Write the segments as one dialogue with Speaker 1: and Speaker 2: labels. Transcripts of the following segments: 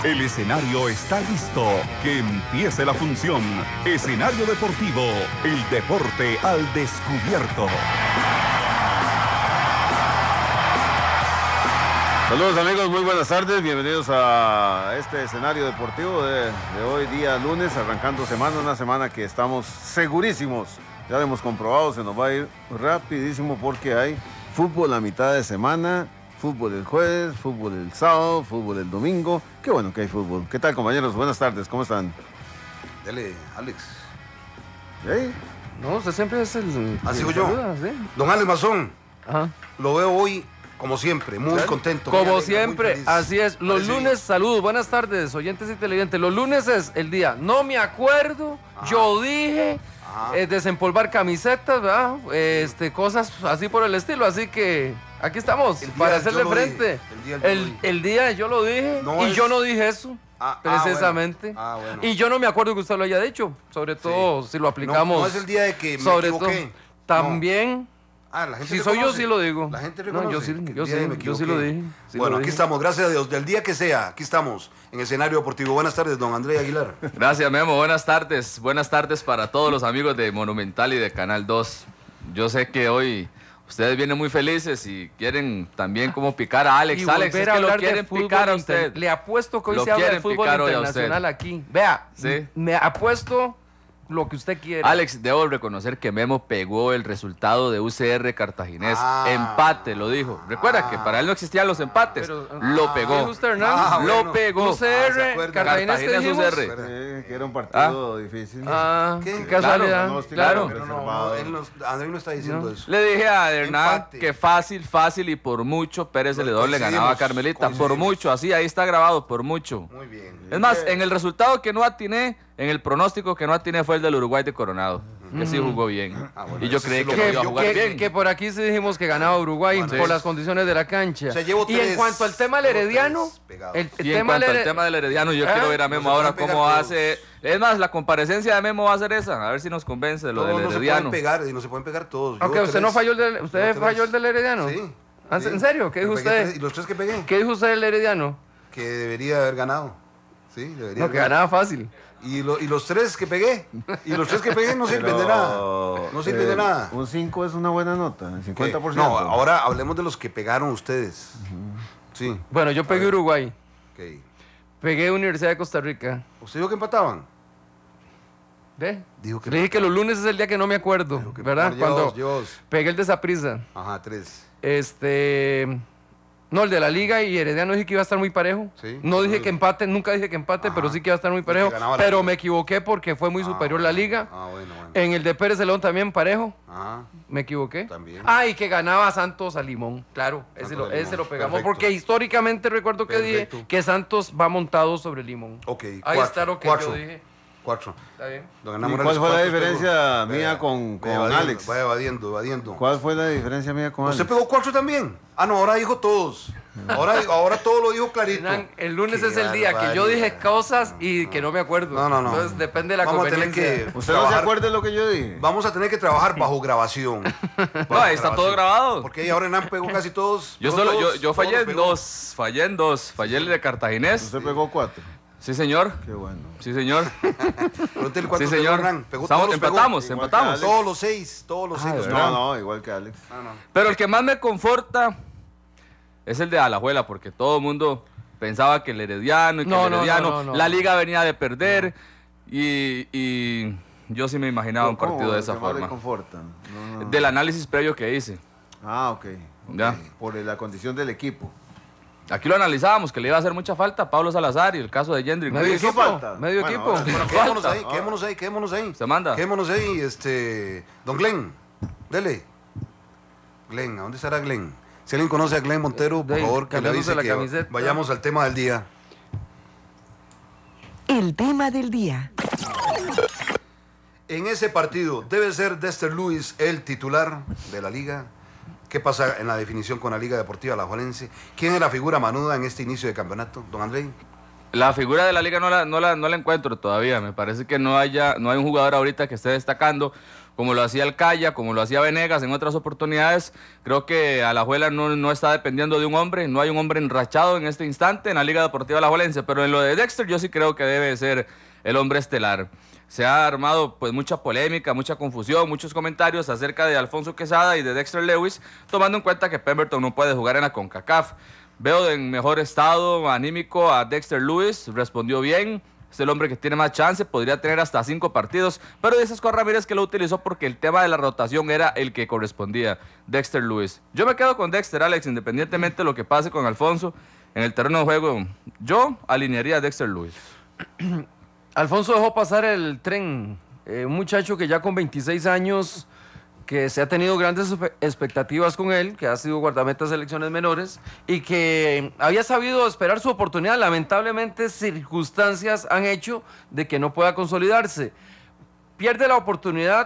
Speaker 1: El escenario está listo. Que empiece la función. Escenario deportivo. El deporte al descubierto.
Speaker 2: Saludos amigos, muy buenas tardes, bienvenidos a este escenario deportivo de hoy día lunes, arrancando semana, una semana que estamos segurísimos, ya lo hemos comprobado, se nos va a ir rapidísimo porque hay fútbol a mitad de semana, fútbol el jueves, fútbol el sábado, fútbol el domingo, qué bueno que hay fútbol. ¿Qué tal compañeros? Buenas tardes, ¿cómo están?
Speaker 3: Dele, Alex.
Speaker 2: ¿Eh?
Speaker 4: No, usted siempre es el...
Speaker 3: Así sigo yo.
Speaker 4: Saluda, ¿sí?
Speaker 3: Don Alex Mazón,
Speaker 4: Ajá.
Speaker 3: lo veo hoy como siempre, muy contento. muy
Speaker 4: Como
Speaker 3: alegre,
Speaker 4: siempre,
Speaker 3: muy feliz.
Speaker 4: así es. Los
Speaker 3: Parece
Speaker 4: lunes, saludos, buenas tardes, oyentes y televidentes. Los lunes es el día, no me acuerdo,
Speaker 3: Ajá.
Speaker 4: yo dije,
Speaker 3: Ajá.
Speaker 4: desempolvar camisetas, ¿verdad? Cosas así por el estilo. Así que aquí estamos,
Speaker 3: El día
Speaker 4: para
Speaker 3: yo
Speaker 4: hacerle
Speaker 3: lo
Speaker 4: frente.
Speaker 3: dije.
Speaker 4: El día yo lo dije
Speaker 3: No
Speaker 4: y
Speaker 3: es-
Speaker 4: yo no dije eso. Precisamente.
Speaker 3: Bueno.
Speaker 4: Y yo no me acuerdo que usted lo haya dicho, sobre todo si lo aplicamos.
Speaker 3: No es el día de que me
Speaker 4: sobre
Speaker 3: equivoqué.
Speaker 4: todo, también.
Speaker 3: La gente
Speaker 4: Si soy yo,
Speaker 3: reconoce.
Speaker 4: sí lo digo.
Speaker 3: La gente
Speaker 4: No,
Speaker 3: reconoce.
Speaker 4: yo sí,
Speaker 3: que el
Speaker 4: yo
Speaker 3: día
Speaker 4: sí,
Speaker 3: de me
Speaker 4: yo sí
Speaker 3: equivoqué.
Speaker 4: lo dije. Sí
Speaker 3: Bueno,
Speaker 4: lo
Speaker 3: aquí
Speaker 4: dije.
Speaker 3: estamos, gracias a Dios. Del día que sea, aquí estamos, en escenario deportivo. Buenas tardes, don André Aguilar.
Speaker 5: Gracias, Memo. Buenas tardes. Buenas tardes para todos los amigos de Monumental y de Canal 2. Yo sé que hoy ustedes vienen muy felices y quieren también como picar a Alex.
Speaker 4: Y
Speaker 5: Alex,
Speaker 4: volver
Speaker 5: es
Speaker 4: a
Speaker 5: que lo
Speaker 4: hablar de
Speaker 5: quieren
Speaker 4: fútbol
Speaker 5: picar a usted.
Speaker 4: Le apuesto que hoy
Speaker 5: Lo
Speaker 4: se habla de
Speaker 5: quieren
Speaker 4: fútbol
Speaker 5: picar hoy a usted.
Speaker 4: internacional aquí. Vea,
Speaker 5: Sí.
Speaker 4: me apuesto lo que usted quiera.
Speaker 5: Alex, debo reconocer que Memo pegó el resultado de UCR Cartaginés.
Speaker 3: Ah.
Speaker 5: Empate, lo dijo. Recuerda que para él no existían los empates.
Speaker 4: Pero,
Speaker 5: lo
Speaker 4: ¿qué
Speaker 5: pegó.
Speaker 4: dijo usted, Hernán?
Speaker 5: Lo
Speaker 3: bueno.
Speaker 5: pegó.
Speaker 3: ¿se
Speaker 4: UCR,
Speaker 3: acuerda?
Speaker 4: Cartaginés, ¿qué
Speaker 5: Cartaginés,
Speaker 4: dijimos?
Speaker 5: UCR.
Speaker 2: Que era un partido difícil.
Speaker 4: Qué
Speaker 3: ¿Qué?
Speaker 4: casualidad.
Speaker 5: Claro.
Speaker 3: No, André no está diciendo eso.
Speaker 5: Le dije a Hernán
Speaker 3: Empate.
Speaker 5: que fácil y por mucho Pérez Celedón le ganaba a Carmelita. Por
Speaker 3: coincidimos.
Speaker 5: mucho, así ahí está grabado, por mucho.
Speaker 3: Muy bien.
Speaker 5: Es más, en el resultado que no atiné, en el pronóstico que no atiné fue el del Uruguay de Coronado, que sí jugó bien.
Speaker 3: bueno,
Speaker 5: Y yo
Speaker 3: ese
Speaker 5: creí
Speaker 3: sí lo
Speaker 5: que no
Speaker 3: vi.
Speaker 5: iba a jugar bien.
Speaker 4: Que por aquí sí dijimos que ganaba Uruguay
Speaker 3: Bueno,
Speaker 4: por
Speaker 3: sí.
Speaker 4: las condiciones de la cancha.
Speaker 3: O sea, llevo
Speaker 4: y en
Speaker 3: tres.
Speaker 4: cuanto al tema del
Speaker 3: Llevo
Speaker 4: Herediano,
Speaker 3: tres pegados.
Speaker 4: el
Speaker 5: Y en
Speaker 4: tema
Speaker 5: cuanto
Speaker 4: del
Speaker 5: al tema del Herediano, yo
Speaker 4: ¿Ah?
Speaker 5: quiero ver a Memo
Speaker 3: No se
Speaker 5: ahora
Speaker 3: pueden
Speaker 5: cómo
Speaker 3: pegar
Speaker 5: hace. Es más, la comparecencia de Memo va a ser esa, a ver si nos convence de lo
Speaker 3: Todos
Speaker 5: del
Speaker 3: no se
Speaker 5: Herediano.
Speaker 3: pueden pegar y no se pueden pegar todos.
Speaker 4: Ok,
Speaker 3: Llevo
Speaker 4: usted no
Speaker 3: tres.
Speaker 4: falló el del, usted
Speaker 3: Llevo tres.
Speaker 4: falló el del Herediano.
Speaker 3: Sí.
Speaker 4: ¿Ah,
Speaker 3: sí.
Speaker 4: ¿En serio? ¿Qué dijo
Speaker 3: Me pegué
Speaker 4: usted?
Speaker 3: tres, y los tres que pegué,
Speaker 4: ¿Qué dijo usted del Herediano?
Speaker 3: que debería haber ganado. Sí, debería
Speaker 4: No,
Speaker 3: haber
Speaker 4: que
Speaker 3: ganado.
Speaker 4: ganaba fácil.
Speaker 3: Y los tres que pegué. Y los tres que pegué no sirven de nada. No sirven de nada.
Speaker 2: Un 5 es una buena nota, el 50%.
Speaker 3: No, ahora hablemos de los que pegaron ustedes. Sí,
Speaker 4: Bueno, yo pegué Uruguay,
Speaker 3: ok.
Speaker 4: pegué Universidad de Costa Rica.
Speaker 3: ¿Usted dijo que empataban?
Speaker 4: ¿Ve?
Speaker 3: Dijo que
Speaker 4: Le dije que los lunes es el día que no me acuerdo,
Speaker 3: Dijo que
Speaker 4: ¿verdad?
Speaker 3: por
Speaker 4: Cuando
Speaker 3: Dios.
Speaker 4: pegué el de Saprissa.
Speaker 3: Ajá, tres.
Speaker 4: No, el de la Liga y Herediano dije que iba a estar muy parejo.
Speaker 3: Sí.
Speaker 4: No dije que empate, nunca dije que empate,
Speaker 3: Ajá.
Speaker 4: pero sí que iba a estar muy
Speaker 3: Que
Speaker 4: parejo.
Speaker 3: ganaba la
Speaker 4: Pero
Speaker 3: Liga.
Speaker 4: me equivoqué porque fue muy superior la Liga.
Speaker 3: Bueno.
Speaker 4: En el de Pérez León también parejo.
Speaker 3: Ajá.
Speaker 4: Me equivoqué.
Speaker 3: También.
Speaker 4: Ah, y que ganaba Santos a Limón. Claro, ese
Speaker 3: Santos
Speaker 4: lo,
Speaker 3: a Limón.
Speaker 4: ese lo pegamos.
Speaker 3: Perfecto.
Speaker 4: Porque históricamente recuerdo que
Speaker 3: Perfecto.
Speaker 4: dije que Santos va montado sobre Limón.
Speaker 3: Ok,
Speaker 4: Ahí
Speaker 3: cuatro,
Speaker 4: está lo que
Speaker 3: cuatro.
Speaker 4: yo dije.
Speaker 3: 4.
Speaker 4: Está bien.
Speaker 3: Don
Speaker 2: ¿Y
Speaker 3: Hernán
Speaker 2: cuál
Speaker 3: Morales,
Speaker 2: fue la
Speaker 3: ¿cuántos
Speaker 2: diferencia
Speaker 3: pegó?
Speaker 2: mía
Speaker 3: Vaya,
Speaker 2: con
Speaker 3: vaya evadiendo,
Speaker 2: Alex?
Speaker 3: Vaya evadiendo.
Speaker 2: ¿Cuál fue la diferencia mía con
Speaker 3: ¿Usted
Speaker 2: Alex?
Speaker 3: pegó 4 también? Ah, no, ahora dijo todos. Ahora todo lo dijo clarito.
Speaker 4: Hernán, el lunes
Speaker 3: Qué
Speaker 4: es el día que yo dije cosas y que no me acuerdo.
Speaker 3: No.
Speaker 4: Entonces depende de la
Speaker 3: Vamos a tener
Speaker 4: conveniencia.
Speaker 3: que
Speaker 2: ¿Usted no se
Speaker 3: trabajar-
Speaker 2: acuerda de lo que yo dije?
Speaker 3: Vamos a tener que trabajar bajo grabación.
Speaker 5: No, ahí está todo grabado.
Speaker 3: Porque ahí ahora Hernán pegó casi todos.
Speaker 5: Yo
Speaker 3: pegó
Speaker 5: solo,
Speaker 3: todos,
Speaker 5: yo fallé
Speaker 3: todos
Speaker 5: en
Speaker 3: pegó.
Speaker 5: dos, fallé el de Cartaginés.
Speaker 2: Usted pegó 4.
Speaker 5: Sí, señor.
Speaker 2: Qué bueno.
Speaker 5: Sí, señor.
Speaker 3: Pregúntele cuántos
Speaker 5: Sí,
Speaker 3: pegó
Speaker 5: señor.
Speaker 3: Hernán. Pegó
Speaker 5: Estamos-
Speaker 3: todos los pegó.
Speaker 5: empatamos,
Speaker 2: Igual
Speaker 5: empatamos.
Speaker 2: que
Speaker 3: Todos los 6, todos los 6 los
Speaker 5: ¿verdad?
Speaker 3: pegó.
Speaker 2: No, igual que Alex.
Speaker 3: No.
Speaker 5: Pero el que más me conforta es el de Alajuela, porque todo el mundo pensaba que el Herediano y que
Speaker 4: No,
Speaker 5: el
Speaker 4: no,
Speaker 5: Herediano,
Speaker 4: no, no.
Speaker 5: la liga venía de perder y yo sí me imaginaba un
Speaker 2: ¿Cómo?
Speaker 5: partido de esa
Speaker 2: ¿Qué más le
Speaker 5: forma.
Speaker 2: conforta? No.
Speaker 5: Del análisis previo que hice.
Speaker 2: Ah, ok.
Speaker 5: Ya.
Speaker 2: Por la condición del equipo.
Speaker 5: Aquí lo analizábamos, que le iba a hacer mucha falta a Pablo Salazar y el caso de Jendrik.
Speaker 4: Medio
Speaker 2: hizo
Speaker 4: equipo.
Speaker 2: falta.
Speaker 4: Medio
Speaker 2: Bueno,
Speaker 4: equipo.
Speaker 2: ahora-
Speaker 3: Bueno, quedémonos ahí.
Speaker 5: Se manda.
Speaker 3: Quedémonos ahí, Don Glenn, dele. Glenn, ¿a dónde estará Glenn? Si alguien conoce a Glenn Montero, por
Speaker 4: Ahí,
Speaker 3: favor, que le
Speaker 4: cambiándose
Speaker 3: avise
Speaker 4: la
Speaker 3: que
Speaker 4: camiseta.
Speaker 3: vayamos al tema del día.
Speaker 6: El tema del día.
Speaker 3: En ese partido, ¿debe ser Dexter Lewis el titular de la liga? ¿Qué pasa en la definición con la Liga Deportiva Alajuelense? ¿Quién es la figura manuda en este inicio de campeonato, don André?
Speaker 5: La figura de la liga no la encuentro todavía. Me parece que no hay un jugador ahorita que esté destacando como lo hacía el Caya, como lo hacía Venegas en otras oportunidades. Creo que Alajuela no está dependiendo de un hombre, no hay un hombre enrachado en este instante en la Liga Deportiva Alajuelense, pero en lo de Dexter yo sí creo que debe ser el hombre estelar. Se ha armado pues mucha polémica, mucha confusión, muchos comentarios acerca de Alfonso Quesada y de Dexter Lewis, tomando en cuenta que Pemberton no puede jugar en la CONCACAF. Veo en mejor estado anímico a Dexter Lewis, respondió bien, es el hombre que tiene más chance, podría tener hasta 5 partidos, pero dice Scott Ramírez que lo utilizó porque el tema de la rotación era el que correspondía, Dexter Lewis. Yo me quedo con Dexter, Alex, independientemente de lo que pase con Alfonso, en el terreno de juego, yo alinearía a Dexter Lewis.
Speaker 4: Alfonso dejó pasar el tren, un muchacho que ya con 26 años, que se ha tenido grandes expectativas con él, que ha sido guardameta de selecciones menores y que había sabido esperar su oportunidad. Lamentablemente circunstancias han hecho de que no pueda consolidarse. Pierde la oportunidad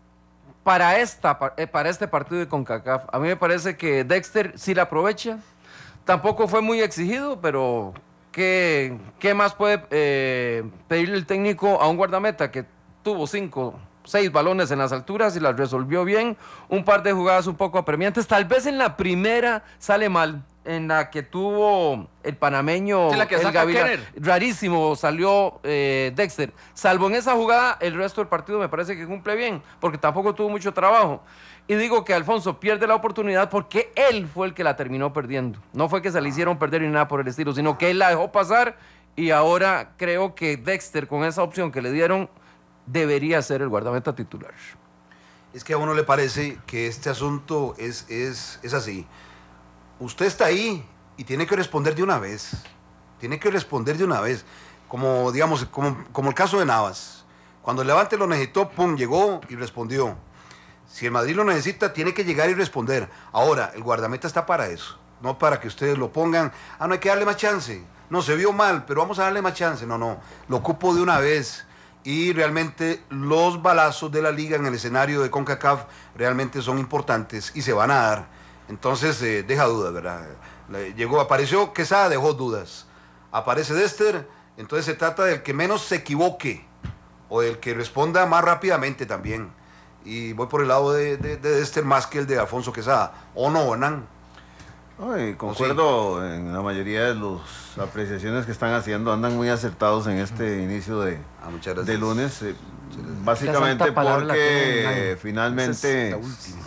Speaker 4: para este partido de CONCACAF. A mí me parece que Dexter sí la aprovecha. Tampoco fue muy exigido, pero ¿qué más puede pedirle el técnico a un guardameta que tuvo 6 balones en las alturas y las resolvió bien, un par de jugadas un poco apremiantes, tal vez en la primera sale mal, en la que tuvo el panameño,
Speaker 5: sí, la que
Speaker 4: el
Speaker 5: saca
Speaker 4: Gaviria,
Speaker 5: Kenner.
Speaker 4: rarísimo salió Dexter, salvo en esa jugada, el resto del partido me parece que cumple bien, porque tampoco tuvo mucho trabajo, y digo que Alfonso pierde la oportunidad porque él fue el que la terminó perdiendo, no fue que se le hicieron perder ni nada por el estilo, sino que él la dejó pasar, y ahora creo que Dexter, con esa opción que le dieron, debería ser el guardameta titular.
Speaker 3: Es que a uno le parece que este asunto es así. Usted está ahí y tiene que responder de una vez. Tiene que responder de una vez. Como, digamos, como el caso de Navas. Cuando el Levante lo necesitó, pum, llegó y respondió. Si el Madrid lo necesita, tiene que llegar y responder. Ahora, el guardameta está para eso. No para que ustedes lo pongan, no hay que darle más chance. No, se vio mal, pero vamos a darle más chance. No, lo ocupo de una vez. Y realmente los balazos de la liga en el escenario de CONCACAF realmente son importantes y se van a dar. Entonces deja dudas, ¿verdad? Apareció Quesada, dejó dudas. Aparece Dexter, entonces se trata del que menos se equivoque o del que responda más rápidamente también. Y voy por el lado de Dexter más que el de Alfonso Quesada. ¿O no, Hernán?
Speaker 2: Ay, concuerdo en la mayoría de las apreciaciones que están haciendo, andan muy acertados en este inicio de lunes, básicamente porque finalmente...
Speaker 3: Esa es la última.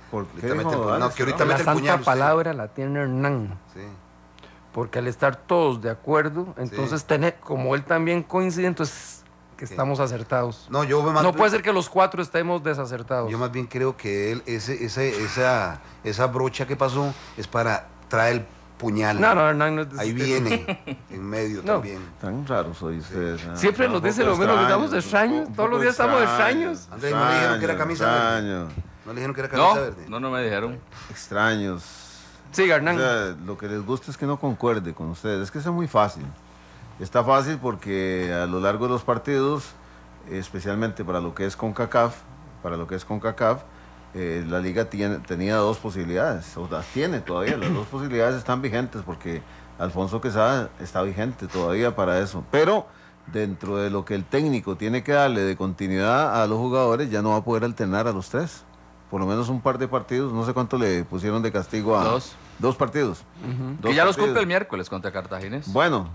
Speaker 2: Que
Speaker 3: ahorita
Speaker 4: la
Speaker 3: mete el
Speaker 4: santa
Speaker 3: puñal
Speaker 4: palabra la tiene Hernán.
Speaker 3: Sí.
Speaker 4: Porque al estar todos de acuerdo, entonces como él también coincide, entonces que estamos acertados.
Speaker 3: No,
Speaker 4: no puede ser que los 4 estemos desacertados.
Speaker 3: Yo más bien creo que él, esa brocha que pasó es para traer el puñal.
Speaker 4: No, Hernán no es
Speaker 3: ahí viene, en medio también.
Speaker 2: Tan raros hoy ustedes.
Speaker 4: Siempre nos dice lo mismo, que estamos extraños. Todos los días estamos extraños.
Speaker 3: Andrés, no le dijeron que era camisa verde. No le dijeron que era camisa verde.
Speaker 5: No me dijeron.
Speaker 2: Extraños.
Speaker 4: Sí, Hernán.
Speaker 2: O sea, lo que les gusta es que no concuerde con ustedes. Es que es muy fácil. Está fácil porque a lo largo de los partidos, especialmente para lo que es CONCACAF, la liga tenía 2 posibilidades, o las tiene todavía, las 2 posibilidades están vigentes porque Alfonso Quesada está vigente todavía para eso, pero dentro de lo que el técnico tiene que darle de continuidad a los jugadores, ya no va a poder alternar a los 3, por lo menos un par de partidos, no sé cuánto le pusieron de castigo a... 2 partidos.
Speaker 5: Que ya los cumple el miércoles contra Cartaginés.
Speaker 2: Bueno,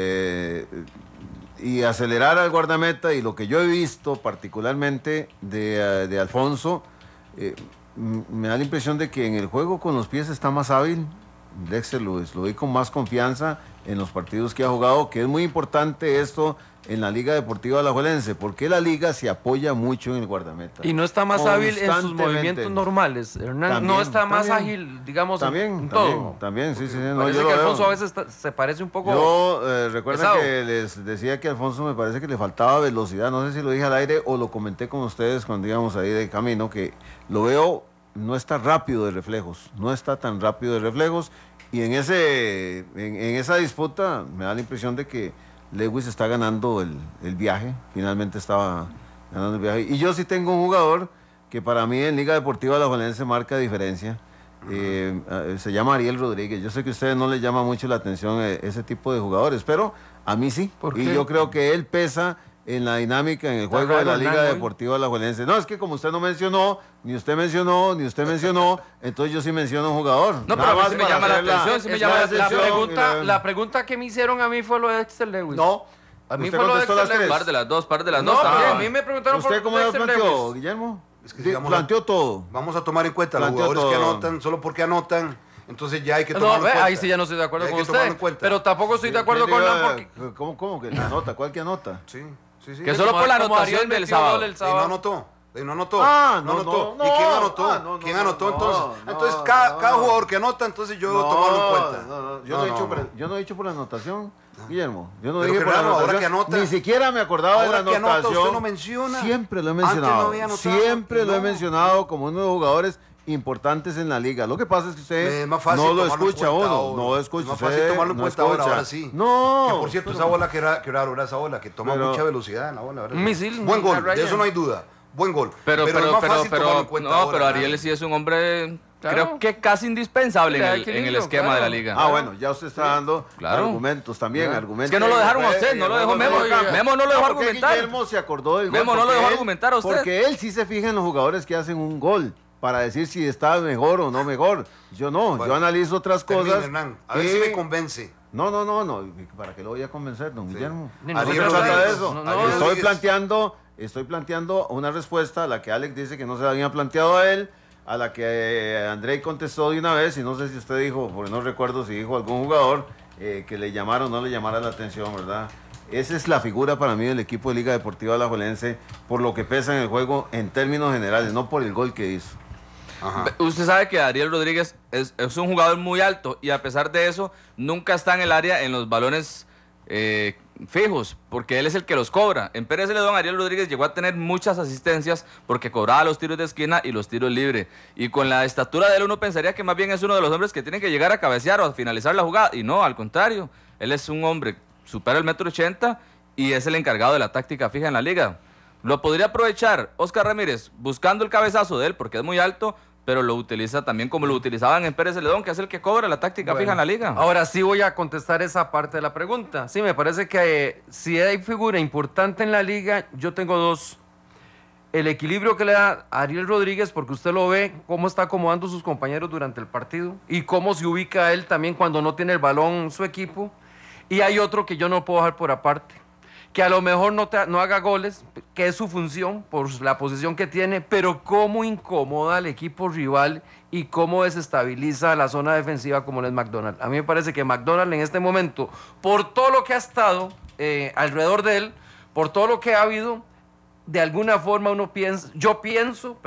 Speaker 2: y acelerar al guardameta, y lo que yo he visto particularmente de Alfonso, me da la impresión de que en el juego con los pies está más hábil. Dexter lo vi con más confianza en los partidos que ha jugado, que es muy importante esto en la Liga Deportiva Alajuelense, porque la liga se apoya mucho en el guardameta.
Speaker 4: Y no está más hábil en sus movimientos normales, Hernán.
Speaker 2: También,
Speaker 4: no está más ágil, digamos, en todo.
Speaker 2: También, sí.
Speaker 4: Parece que Alfonso a veces se parece un poco
Speaker 2: Yo recuerdo
Speaker 4: pesado.
Speaker 2: que les decía que a Alfonso me parece que le faltaba velocidad, no sé si lo dije al aire o lo comenté con ustedes cuando íbamos ahí de camino, que lo veo, no está rápido de reflejos, no está tan rápido de reflejos, y en esa disputa me da la impresión de que Lewis está ganando el viaje, finalmente estaba ganando el viaje. Y yo sí tengo un jugador que para mí en Liga Deportiva Alajuelense marca diferencia, se llama Ariel Rodríguez. Yo sé que a ustedes no les llama mucho la atención ese tipo de jugadores, pero A mí sí.
Speaker 4: ¿Por
Speaker 2: Y
Speaker 4: qué?
Speaker 2: yo creo que él pesa en la dinámica, en el
Speaker 4: Está
Speaker 2: juego de la
Speaker 4: raro,
Speaker 2: Liga
Speaker 4: Hernán, hoy.
Speaker 2: Deportiva Alajuelense. No, es que como usted no mencionó, ni usted mencionó, entonces yo sí menciono un jugador.
Speaker 5: No, pero
Speaker 2: Nada
Speaker 5: a mí
Speaker 2: más
Speaker 5: sí me
Speaker 2: para
Speaker 5: llama la
Speaker 2: hacer
Speaker 5: atención, sí me
Speaker 2: es
Speaker 5: llama la
Speaker 2: excepción, y
Speaker 4: La pregunta que me hicieron a mí fue lo de Dexter Lewis.
Speaker 2: No,
Speaker 4: A mí
Speaker 2: usted
Speaker 4: fue lo de
Speaker 2: contestó las
Speaker 4: Dexter Lewis.
Speaker 2: tres.
Speaker 5: Par de las
Speaker 4: No,
Speaker 5: dos
Speaker 4: pero
Speaker 5: también.
Speaker 4: a mí me preguntaron por
Speaker 2: ¿Usted cómo lo
Speaker 4: Dexter
Speaker 2: planteó,
Speaker 4: Lewis.
Speaker 2: Guillermo?
Speaker 3: Es que digamos,
Speaker 2: Planteó todo.
Speaker 3: Vamos a tomar en cuenta los
Speaker 2: Planteó
Speaker 3: jugadores que
Speaker 2: todo.
Speaker 3: anotan, solo porque anotan, entonces ya hay que
Speaker 4: No,
Speaker 3: tomarlo en cuenta.
Speaker 4: ahí sí ya no estoy de acuerdo
Speaker 3: Ya hay
Speaker 4: con
Speaker 3: que tomarlo
Speaker 4: usted.
Speaker 3: en cuenta.
Speaker 4: Pero tampoco estoy de acuerdo
Speaker 2: ¿Quién
Speaker 4: con
Speaker 2: diga-
Speaker 4: Hernán porque...
Speaker 2: ¿Cómo que la anota? ¿Cuál que anota?
Speaker 3: Sí.
Speaker 5: Que solo por la
Speaker 4: como
Speaker 5: anotación
Speaker 4: Ariel
Speaker 5: del
Speaker 4: metió
Speaker 5: sábado.
Speaker 4: gol el
Speaker 3: Y no
Speaker 4: sábado.
Speaker 3: anotó. Y no anotó.
Speaker 2: Ah,
Speaker 3: no
Speaker 2: no,
Speaker 3: anotó.
Speaker 2: no,
Speaker 3: ¿Y quién
Speaker 2: no.
Speaker 3: anotó?
Speaker 2: Ah, no,
Speaker 3: ¿Quién
Speaker 2: no,
Speaker 3: anotó
Speaker 2: no,
Speaker 3: entonces?
Speaker 2: no,
Speaker 3: Entonces,
Speaker 2: no.
Speaker 3: cada jugador que anota, entonces yo tomarlo en cuenta.
Speaker 2: Yo no he dicho por la anotación, Guillermo. Yo no
Speaker 3: Pero
Speaker 2: dije por la
Speaker 3: Gerardo, ahora
Speaker 2: anotación.
Speaker 3: que anota-
Speaker 2: Ni siquiera me acordaba de la
Speaker 3: ahora que anota,
Speaker 2: anotación.
Speaker 3: usted no menciona.
Speaker 2: Siempre lo he
Speaker 3: Antes no
Speaker 2: mencionado.
Speaker 3: había anotado,
Speaker 2: Siempre lo he
Speaker 3: no.
Speaker 2: mencionado como uno de los jugadores importantes en la liga. Lo que pasa es que usted
Speaker 3: Es más fácil
Speaker 2: no lo
Speaker 3: tomarlo en
Speaker 2: escucha
Speaker 3: cuenta
Speaker 2: uno.
Speaker 3: ahora.
Speaker 2: No escucha
Speaker 3: Es más
Speaker 2: usted,
Speaker 3: fácil tomarlo en
Speaker 2: no
Speaker 3: cuenta ahora,
Speaker 2: escucha.
Speaker 3: ahora sí.
Speaker 2: No.
Speaker 3: Que por cierto, esa bola que raro era esa bola, que toma
Speaker 2: Pero-
Speaker 3: mucha velocidad en la bola. ¿verdad?
Speaker 4: Un misil,
Speaker 3: Buen
Speaker 4: una
Speaker 3: gol,
Speaker 4: raya.
Speaker 3: de eso no hay duda. Buen gol.
Speaker 5: Pero
Speaker 3: es más fácil tomarlo en cuenta ahora,
Speaker 5: pero Ariel
Speaker 3: ¿verdad?
Speaker 5: sí es un hombre,
Speaker 4: Claro.
Speaker 5: creo que casi indispensable
Speaker 4: Le da
Speaker 5: en el
Speaker 4: equilibrio,
Speaker 5: esquema
Speaker 4: claro.
Speaker 5: de la liga.
Speaker 2: Ah, bueno, ya usted está dando
Speaker 5: Claro.
Speaker 2: argumentos también,
Speaker 4: Ya.
Speaker 2: argumentos.
Speaker 5: Es que no lo dejaron a usted,
Speaker 2: En
Speaker 5: no
Speaker 2: el
Speaker 5: lo dejó
Speaker 2: juego
Speaker 5: Memo.
Speaker 2: de campo.
Speaker 5: Memo no lo dejó
Speaker 2: ¿Por qué
Speaker 5: argumentar.
Speaker 2: Guillermo se acordó del gol.
Speaker 5: Memo no lo
Speaker 2: Porque
Speaker 5: dejó
Speaker 2: él-
Speaker 5: argumentar a usted.
Speaker 2: Porque él sí se fija en los jugadores que hacen un gol para decir si está mejor o no mejor. Yo no,
Speaker 3: Bueno,
Speaker 2: yo analizo otras
Speaker 3: Termine,
Speaker 2: cosas.
Speaker 3: Hernán. A ver
Speaker 2: y-
Speaker 3: si me convence.
Speaker 2: No, ¿para qué lo voy a convencer, don Guillermo?
Speaker 4: Ni
Speaker 2: No se
Speaker 3: nosotros
Speaker 2: trata de
Speaker 3: Rodríguez.
Speaker 2: eso.
Speaker 4: No, no,
Speaker 3: Ariel
Speaker 2: Estoy planteando una respuesta a la que Alex dice que no se la había planteado a él, a la que Andrei contestó de una vez, y no sé si usted dijo, porque no recuerdo si dijo algún jugador que le llamara o no le llamara la atención, ¿verdad? Esa es la figura para mí del equipo de Liga Deportiva Alajuelense, por lo que pesa en el juego en términos generales, no por el gol que hizo.
Speaker 3: Ajá.
Speaker 5: Usted sabe que Ariel Rodríguez es un jugador muy alto y a pesar de eso nunca está en el área en los balones fijos, porque él es el que los cobra. En Pérez Celedón, Ariel Rodríguez llegó a tener muchas asistencias porque cobraba los tiros de esquina y los tiros libres. Y con la estatura de él uno pensaría que más bien es uno de los hombres que tienen que llegar a cabecear o a finalizar la jugada. Y no, al contrario, él es un hombre, supera el 1,80 m y es el encargado de la táctica fija en la liga. Lo podría aprovechar Oscar Ramírez buscando el cabezazo de él porque es muy alto, pero lo utiliza también como lo utilizaban en Pérez Celedón, que es el que cobra la táctica
Speaker 4: Bueno,
Speaker 5: fija en la liga.
Speaker 4: Ahora sí voy a contestar esa parte de la pregunta. Sí, me parece que si hay figura importante en la liga, yo tengo dos. El equilibrio que le da Ariel Rodríguez, porque usted lo ve, cómo está acomodando sus compañeros durante el partido y cómo se ubica él también cuando no tiene el balón su equipo. Y hay otro que yo no puedo dejar por aparte, que a lo mejor no haga goles, que es su función por la posición que tiene, pero cómo incomoda al equipo rival y cómo desestabiliza la zona defensiva como lo es McDonald. A mí me parece que McDonald en este momento, por todo lo que ha estado alrededor de él, por todo lo que ha habido, de alguna forma yo pienso,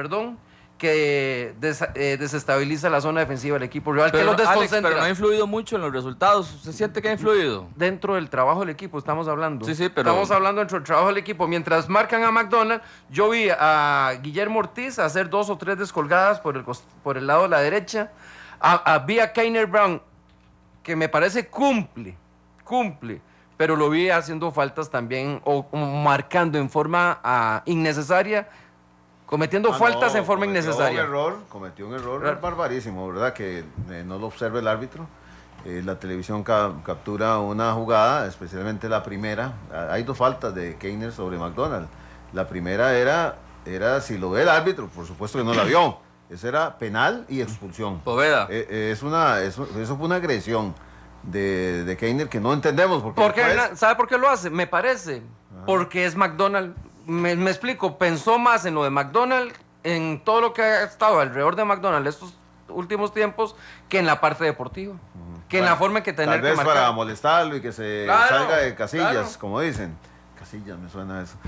Speaker 4: que desestabiliza la zona defensiva del equipo rival, que
Speaker 5: Pero,
Speaker 4: los
Speaker 5: Alex,
Speaker 4: desconcentra.
Speaker 5: pero no ha influido mucho en los resultados. ¿Se siente que ha influido?
Speaker 4: Dentro del trabajo del equipo estamos hablando.
Speaker 5: Sí, sí, pero-
Speaker 4: Estamos hablando dentro del trabajo del equipo. Mientras marcan a McDonald, yo vi a Guillermo Ortiz hacer 2 o 3 descolgadas por el lado de la derecha. Vi a Keiner Brown, que me parece cumple, pero lo vi haciendo faltas también o marcando en forma innecesaria, cometiendo faltas en forma innecesaria.
Speaker 2: Cometió un error barbarísimo, ¿verdad? Que no lo observa el árbitro. La televisión captura una jugada, especialmente la primera. Hay dos faltas de Keiner sobre McDonald. La primera era si lo ve el árbitro, por supuesto que no la vio. Eso era penal y expulsión.
Speaker 5: Poveda.
Speaker 2: Eso fue una agresión de Keiner que no entendemos. Porque después-
Speaker 4: ¿Sabe por qué lo hace? Me parece. Porque es McDonald. Me explico, pensó más en lo de McDonald, en todo lo que ha estado alrededor de McDonald estos últimos tiempos, que en la parte deportiva. Que en la forma en que tener
Speaker 2: Tal vez
Speaker 4: que marcar.
Speaker 2: para molestarlo y que se
Speaker 4: Claro,
Speaker 2: salga de casillas,
Speaker 4: claro.
Speaker 2: como dicen. Casillas, me suena eso.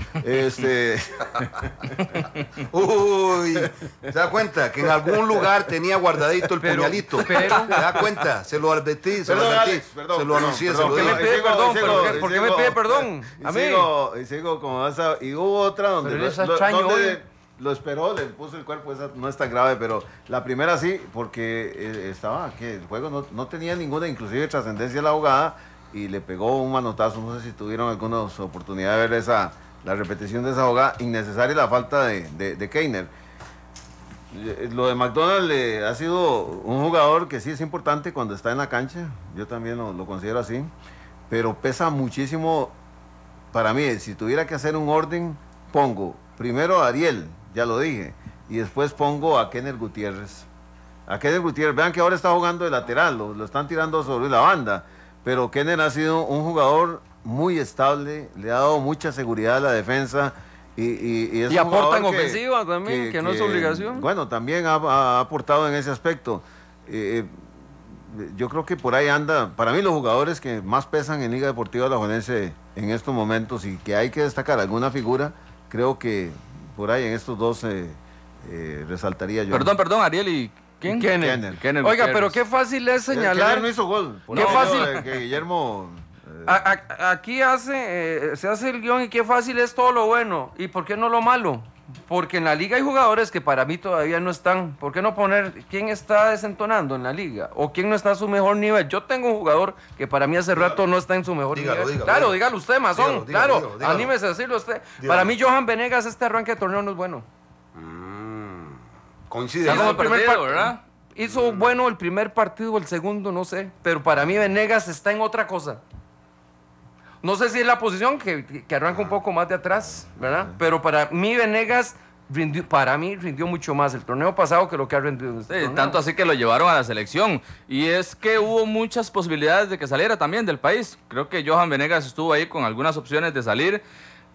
Speaker 3: Uy, ¿se da cuenta? Que en algún lugar tenía guardadito el puñalito. ¿Se da cuenta? Se lo advertí,
Speaker 2: Perdón, Alex, perdón,
Speaker 3: se lo anuncié, se
Speaker 2: perdón,
Speaker 3: lo
Speaker 4: ¿Por qué me
Speaker 3: dije.
Speaker 4: pide perdón?
Speaker 2: sigo,
Speaker 4: ¿Por qué me pide perdón? A mí.
Speaker 2: Y sigo como esa. Y hubo otra donde,
Speaker 4: Pero él es extraño
Speaker 2: donde
Speaker 4: hoy.
Speaker 2: lo esperó, le puso el cuerpo, esa no es tan grave, pero la primera sí, porque que el juego no tenía ninguna, inclusive trascendencia a la jugada, y le pegó un manotazo. No sé si tuvieron alguna oportunidad de ver la repetición de esa jugada, innecesaria la falta de Keiner. Lo de McDonald ha sido un jugador que sí es importante cuando está en la cancha, yo también lo considero así, pero pesa muchísimo para mí. Si tuviera que hacer un orden, pongo primero a Ariel, ya lo dije, y después pongo a Kenner Gutiérrez. A Kenner Gutiérrez, vean que ahora está jugando de lateral, lo están tirando sobre la banda, pero Kenner ha sido un jugador muy estable, le ha dado mucha seguridad a la defensa. Y es
Speaker 4: Y
Speaker 2: un
Speaker 4: aporta en
Speaker 2: jugador
Speaker 4: ofensiva también, que no es obligación.
Speaker 2: Bueno, también ha aportado en ese aspecto. Yo creo que por ahí anda, para mí los jugadores que más pesan en Liga Deportiva Alajuelense en estos momentos y que hay que destacar alguna figura, creo que por ahí en estos dos resaltaría yo.
Speaker 5: Perdón, Ariel, ¿y quién?
Speaker 4: Kenner.
Speaker 5: Kenner
Speaker 4: Oiga,
Speaker 5: Gutiérrez.
Speaker 4: pero qué fácil es
Speaker 2: Kenner
Speaker 4: señalar.
Speaker 2: no hizo gol.
Speaker 4: Qué fácil.
Speaker 2: Que Guillermo...
Speaker 4: Aquí se hace el guión y qué fácil es todo lo bueno. ¿Y por qué no lo malo? Porque en la liga hay jugadores que para mí todavía no están. ¿Por qué no poner quién está desentonando en la liga? ¿O quién no está a su mejor nivel? Yo tengo un jugador que para mí hace rato no está en su mejor nivel. Claro, dígalo usted, Mazón. Claro, anímese a decirlo usted. Para mí, Johan Venegas, este arranque de torneo no es bueno.
Speaker 3: Coincide.
Speaker 4: Hizo el primer
Speaker 5: partido, ¿verdad?
Speaker 4: Hizo bueno el primer partido, el segundo, no sé. Pero para mí, Venegas está en otra cosa. No sé si es la posición que arranca un poco más de atrás, ¿verdad? Pero para mí Venegas rindió mucho más el torneo pasado que lo que ha rendido en este torneo.
Speaker 5: Tanto así que lo llevaron a la selección. Y es que hubo muchas posibilidades de que saliera también del país. Creo que Johan Venegas estuvo ahí con algunas opciones de salir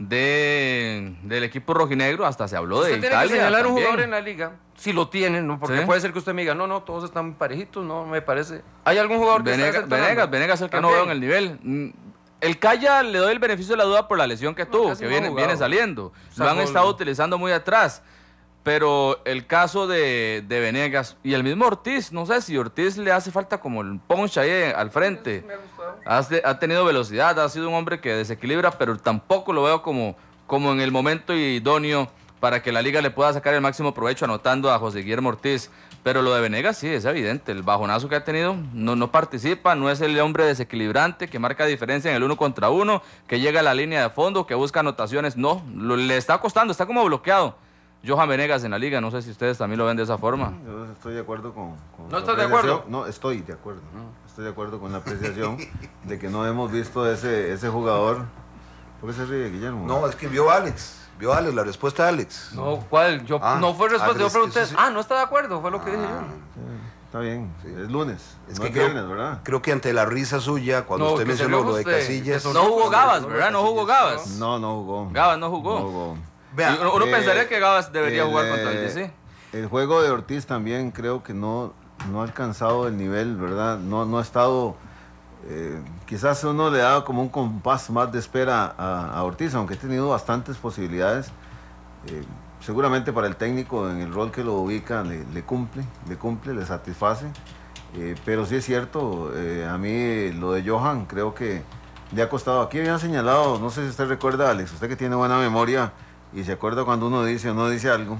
Speaker 5: del equipo rojinegro. Hasta se habló de
Speaker 4: Usted
Speaker 5: Italia.
Speaker 4: tiene que señalar un
Speaker 5: también.
Speaker 4: jugador en la liga, si lo tienen, ¿no? Porque
Speaker 5: Sí.
Speaker 4: puede ser que usted me diga, no, todos están muy parejitos, no me parece. ¿Hay algún jugador que está desentonando?
Speaker 5: Venegas es el que no
Speaker 4: También.
Speaker 5: veo en el nivel. El Calla le doy el beneficio de la duda por la lesión que tuvo,
Speaker 4: casi
Speaker 5: que
Speaker 4: no ha
Speaker 5: viene
Speaker 4: jugado.
Speaker 5: saliendo. Lo
Speaker 4: Sacó
Speaker 5: han estado utilizando muy atrás. Pero el caso de Venegas y el mismo Ortiz, no sé si Ortiz le hace falta como el punch ahí al frente. Ha tenido velocidad, ha sido un hombre que desequilibra, pero tampoco lo veo como en el momento idóneo para que la liga le pueda sacar el máximo provecho anotando a José Guillermo Ortiz. Pero lo de Venegas sí, es evidente, el bajonazo que ha tenido, no participa, no es el hombre desequilibrante que marca diferencia en el 1 contra 1, que llega a la línea de fondo, que busca anotaciones, no, le está costando, está como bloqueado. Johan Venegas en la liga, no sé si ustedes también lo ven de esa forma.
Speaker 2: Yo estoy de acuerdo con
Speaker 4: ¿No
Speaker 2: la
Speaker 4: estás de
Speaker 2: apreciación.
Speaker 4: acuerdo?
Speaker 2: No, estoy de acuerdo. Estoy de acuerdo con la apreciación de que no hemos visto ese jugador. ¿Por qué se ríe, Guillermo?
Speaker 3: No, es que vio Alex, la respuesta de Alex.
Speaker 4: No, ¿cuál? No fue respuesta, yo pregunté,
Speaker 3: sí.
Speaker 4: no está de acuerdo, fue lo que dije yo.
Speaker 2: Está bien, es lunes,
Speaker 3: Es
Speaker 2: no
Speaker 3: que
Speaker 2: es viernes, ¿verdad?
Speaker 3: Creo que ante la risa suya, cuando
Speaker 4: No,
Speaker 3: usted
Speaker 4: que se
Speaker 3: mencionó
Speaker 4: enoja
Speaker 3: lo de
Speaker 4: usted,
Speaker 3: Casillas...
Speaker 4: que
Speaker 5: No jugó Gabas, ¿verdad? No jugó Gabas.
Speaker 2: No jugó.
Speaker 5: Gabas no jugó.
Speaker 2: No jugó.
Speaker 3: Vea,
Speaker 5: Y uno pensaría que Gabas debería jugar contra el DC.
Speaker 2: El juego de Ortiz también creo que no ha alcanzado el nivel, ¿verdad? No ha estado... quizás uno le da como un compás más de espera a Ortiz, aunque ha tenido bastantes posibilidades. Seguramente para el técnico en el rol que lo ubica le cumple, le satisface. Pero sí es cierto, a mí lo de Johan creo que le ha costado. Aquí habían señalado, no sé si usted recuerda, Alex, usted que tiene buena memoria y se acuerda cuando uno dice o no dice algo.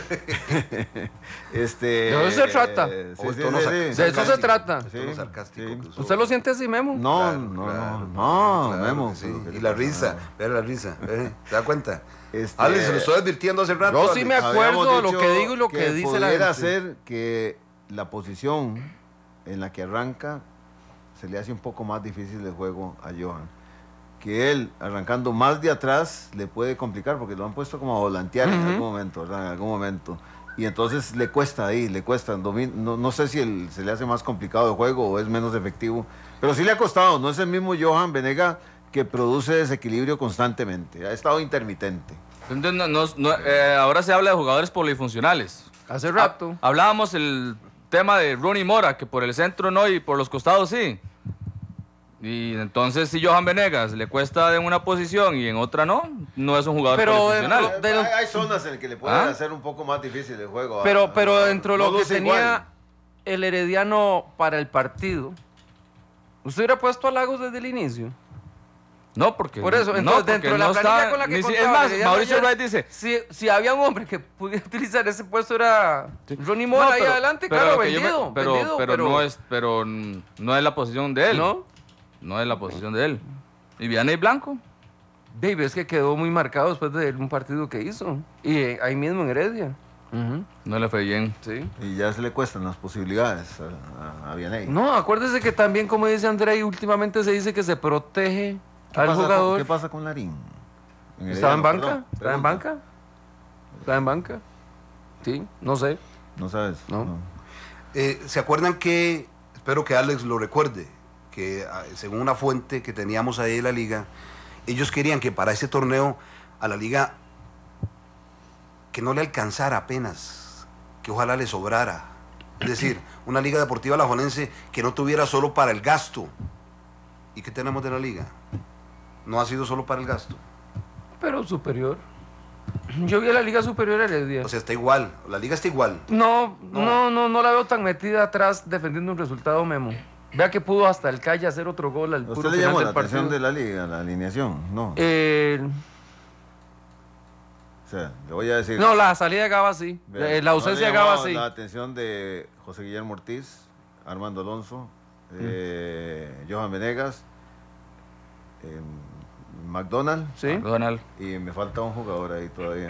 Speaker 4: De eso se trata. De eso se trata.
Speaker 3: Tono sarcástico que usó.
Speaker 4: ¿Usted lo siente así, Memo?
Speaker 3: Claro, claro,
Speaker 2: Memo.
Speaker 3: que sí. Y la risa, vea la risa, ¿se da cuenta?
Speaker 2: Este,
Speaker 3: Alex, se lo estoy advirtiendo hace rato.
Speaker 4: Yo sí
Speaker 3: Alex.
Speaker 4: me acuerdo
Speaker 2: Habíamos
Speaker 4: lo
Speaker 2: dicho
Speaker 4: que digo y lo que dice la
Speaker 2: pudiera
Speaker 4: gente.
Speaker 2: ser que la posición en la que arranca se le hace un poco más difícil el juego a Johan. Que él, arrancando más de atrás, le puede complicar, porque lo han puesto como a volantear en algún momento, ¿verdad? En algún momento. Y entonces le cuesta ahí, no sé si se le hace más complicado el juego o es menos efectivo, pero sí le ha costado. No es el mismo Johan Venegas que produce desequilibrio constantemente, ha estado intermitente.
Speaker 5: Entonces, ahora se habla de jugadores polifuncionales.
Speaker 4: Hace rato.
Speaker 5: Hablábamos el tema de Ronnie Mora, que por el centro no y por los costados sí. Y entonces si Johan Venegas le cuesta en una posición y en otra no es un jugador
Speaker 4: Pero
Speaker 5: polifuncional.
Speaker 2: Hay zonas en las que le pueden hacer un poco más difícil el juego.
Speaker 4: Pero dentro de
Speaker 2: no
Speaker 4: lo que
Speaker 2: luce
Speaker 4: tenía
Speaker 2: igual.
Speaker 4: el Herediano para el partido, ¿usted hubiera puesto a Lagos desde el inicio?
Speaker 5: No, porque
Speaker 4: Por eso,
Speaker 5: no,
Speaker 4: entonces,
Speaker 5: porque
Speaker 4: dentro de la
Speaker 5: no
Speaker 4: planilla
Speaker 5: está-
Speaker 4: con la que
Speaker 5: ni si-
Speaker 4: contaba
Speaker 5: es más,
Speaker 4: Herediano
Speaker 5: Mauricio
Speaker 4: ayer,
Speaker 5: Wright dice,
Speaker 4: si había un hombre que pudiera utilizar ese puesto era Ronnie Mora
Speaker 5: no,
Speaker 4: ahí adelante,
Speaker 5: pero
Speaker 4: claro,
Speaker 5: lo que yo me-
Speaker 4: vendido,
Speaker 5: pero no es la posición de él.
Speaker 4: ¿no?
Speaker 5: No es la posición de él. ¿Y Vianney Blanco?
Speaker 4: Dave, es que quedó muy marcado después de un partido que hizo. Y ahí mismo en Heredia.
Speaker 5: No le fue bien.
Speaker 4: Sí.
Speaker 2: Y ya se le cuestan las posibilidades a Vianney.
Speaker 4: No, acuérdese que también, como dice André, últimamente se dice que se protege al jugador.
Speaker 2: ¿Qué pasa con Larín?
Speaker 4: ¿Estaba en banca?
Speaker 2: Perdón,
Speaker 4: ¿Estaba en banca? ¿Estaba en banca? Sí, no sé.
Speaker 2: No sabes.
Speaker 4: No.
Speaker 3: ¿Se acuerdan que, espero que Alex lo recuerde, que según una fuente que teníamos ahí en la liga, ellos querían que para ese torneo a la liga que no le alcanzara apenas, que ojalá le sobrara? Es decir, una liga deportiva alajuelense que no tuviera solo para el gasto. ¿Y qué tenemos de la liga? No ha sido solo para el gasto.
Speaker 4: Pero superior. Yo vi a la Liga Superior Heredia.
Speaker 3: O sea, está igual, la liga está igual.
Speaker 4: No la veo tan metida atrás defendiendo un resultado, Memo. Vea que pudo hasta el Calle hacer otro gol al
Speaker 2: ¿Usted
Speaker 4: puro
Speaker 2: le
Speaker 4: final
Speaker 2: llamó la
Speaker 4: del partido.
Speaker 2: atención de la liga, la alineación? No. O sea, le voy a decir.
Speaker 4: No, la salida de Gaba sí.
Speaker 2: Vea,
Speaker 4: La ausencia
Speaker 2: ¿no
Speaker 4: de
Speaker 2: le
Speaker 4: Gaba
Speaker 2: llamó
Speaker 4: sí.
Speaker 2: la atención de José Guillermo Ortiz, Armando Alonso, Johan Venegas, McDonald?
Speaker 4: Sí.
Speaker 5: Donald.
Speaker 2: Y me falta un jugador ahí todavía.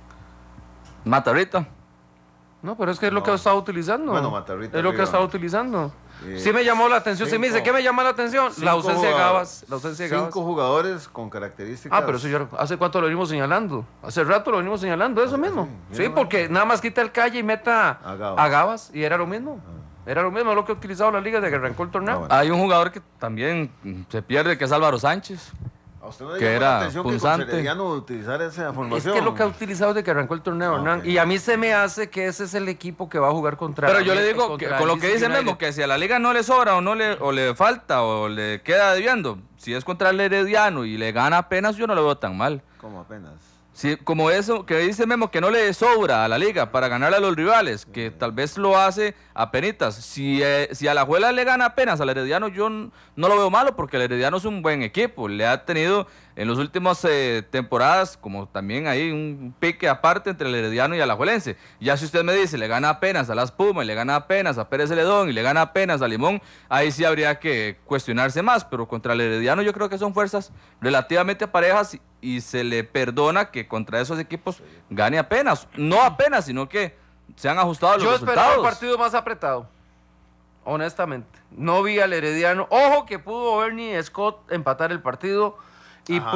Speaker 5: Matarrita.
Speaker 4: No, pero es que es lo que ha estado utilizando.
Speaker 2: Bueno, Matarrita
Speaker 4: es lo que
Speaker 2: arriba.
Speaker 4: ha estado utilizando. Sí me llamó la atención. Sí me dice, ¿qué me llama la atención? La ausencia de Gabas. La ausencia de Gabas.
Speaker 2: 5 jugadores con características.
Speaker 4: Ah, pero eso ya, ¿hace cuánto lo venimos señalando? Hace rato lo venimos señalando, eso mismo.
Speaker 2: sí,
Speaker 4: Sí, porque nada más quita el Calle y meta
Speaker 2: A Gabas.
Speaker 4: a Gabas y era lo mismo. Era lo mismo, lo que ha utilizado la liga desde que arrancó el torneo.
Speaker 2: bueno.
Speaker 5: Hay un jugador que también se pierde, que es Álvaro Sánchez.
Speaker 2: ¿A usted no le
Speaker 5: que
Speaker 2: llamó
Speaker 5: era
Speaker 2: la atención
Speaker 5: punzante.
Speaker 2: que con Herediano utilizar esa
Speaker 4: Es
Speaker 2: formación?
Speaker 4: que es lo que ha utilizado desde que arrancó el torneo, Hernán.
Speaker 2: ok.
Speaker 4: Y a mí se me hace que ese es el equipo que va a jugar contra.
Speaker 5: Pero yo le digo,
Speaker 4: contra
Speaker 5: que, con lo
Speaker 4: el
Speaker 5: que dice
Speaker 4: United.
Speaker 5: Memo, que si a la liga no le sobra o le falta o le queda debiendo, si es contra el Herediano y le gana apenas, yo no lo veo tan mal.
Speaker 2: Como apenas.
Speaker 5: Sí, como eso que dice Memo, que no le sobra a la liga para ganarle a los rivales, que tal vez lo hace a penitas. Si a la Alajuela le gana apenas al Herediano, yo no lo veo malo, porque el Herediano es un buen equipo. Le ha tenido en las últimas temporadas, como también hay un pique aparte entre el Herediano y el Alajuelense. Ya si usted me dice, le gana apenas a Las Pumas, y le gana apenas a Pérez Celedón, y le gana apenas a Limón, ahí sí habría que cuestionarse más. Pero contra el Herediano yo creo que son fuerzas relativamente parejas y se le perdona que contra esos equipos gane apenas. No apenas, sino que se han ajustado los
Speaker 4: Yo
Speaker 5: resultados.
Speaker 4: esperaba un partido más apretado. Honestamente. No vi al Herediano. Ojo que pudo Bernie Scott empatar el partido y
Speaker 2: Ajá.